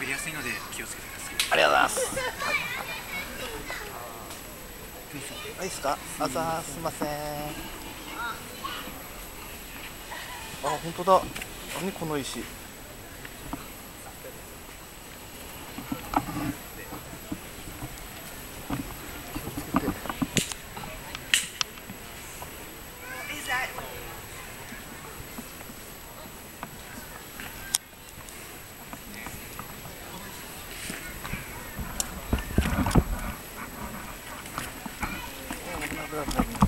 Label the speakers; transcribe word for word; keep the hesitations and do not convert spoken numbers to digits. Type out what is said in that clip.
Speaker 1: りやすいので気をつけてください。
Speaker 2: ありがとうございます。はい、いいですか。あざー、すいません。あ、本当だ。何この石。危ない危ない危ない。